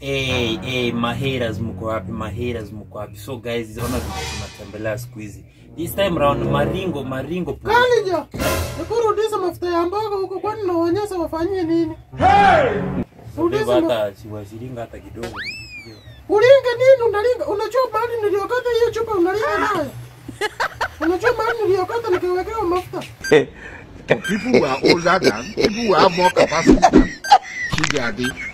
Maheras mko wapi? So guys, ona tunatembelea siku hizi. This time round maringo. Kalija. Nikurudisha mafuta ya mboga huko kwani naonyesha wafanyie nini? Rudisha hata siwashiringa hata kidogo. Ulinga nini unalinga? Unajua mahali niliokata hiyo chupa unalinga nayo. Unajua mahali niliokata nikiwekewa mafuta. People who are older than, people who have more capacity than Chigadi